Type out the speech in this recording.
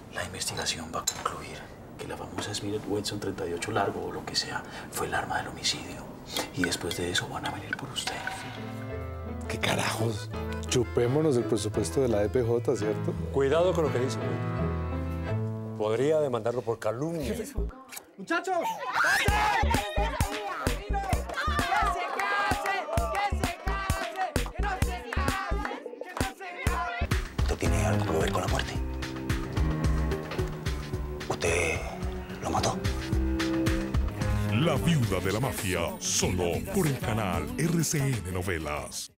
La investigación va a concluir que la famosa Smith Wesson 38 largo o lo que sea fue el arma del homicidio. Y después de eso van a venir por usted. ¿Qué carajos? Chupémonos el presupuesto de la EPJ, ¿cierto? Cuidado con lo que dice, güey. Podría demandarlo por calumnia. ¡Muchachos! ¿Esto tiene algo que ver con la muerte? ¿Usted lo mató? La viuda de la mafia, solo por el canal RCN Novelas.